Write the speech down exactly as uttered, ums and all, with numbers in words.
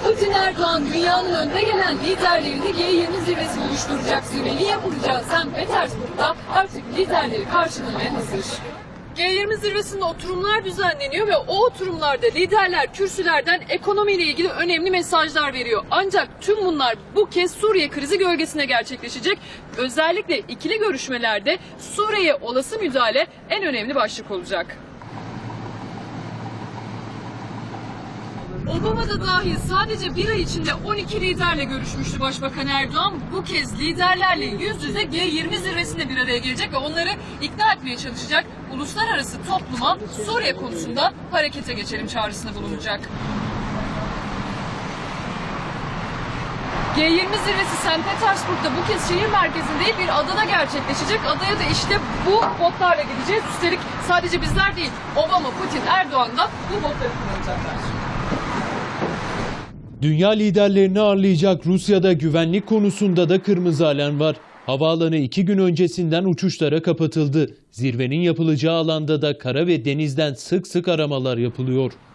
Putin Erdoğan dünyanın önde gelen liderlerini G yirmi zirvesi oluşturacak. Zirveyi yapılacağı Sankt Petersburg'da artık liderleri karşılamaya hazır. G yirmi zirvesinde oturumlar düzenleniyor ve o oturumlarda liderler kürsülerden ekonomiyle ilgili önemli mesajlar veriyor. Ancak tüm bunlar bu kez Suriye krizi gölgesine gerçekleşecek. Özellikle ikili görüşmelerde Suriye'ye olası müdahale en önemli başlık olacak. Obama da dahil sadece bir ay içinde on iki liderle görüşmüştü Başbakan Erdoğan. Bu kez liderlerle yüz yüze G yirmi zirvesinde bir araya gelecek ve onları ikna etmeye çalışacak. Uluslararası topluma Suriye konusunda harekete geçelim çağrısında bulunacak. G yirmi zirvesi Sankt Petersburg'da bu kez şehir merkezinde değil bir adada gerçekleşecek. Adaya da işte bu botlarla gideceğiz. Üstelik sadece bizler değil, Obama, Putin, Erdoğan da bu botları kullanacaklar. Dünya liderlerini ağırlayacak Rusya'da güvenlik konusunda da kırmızı alarm var. Havaalanı iki gün öncesinden uçuşlara kapatıldı. Zirvenin yapılacağı alanda da kara ve denizden sık sık aramalar yapılıyor.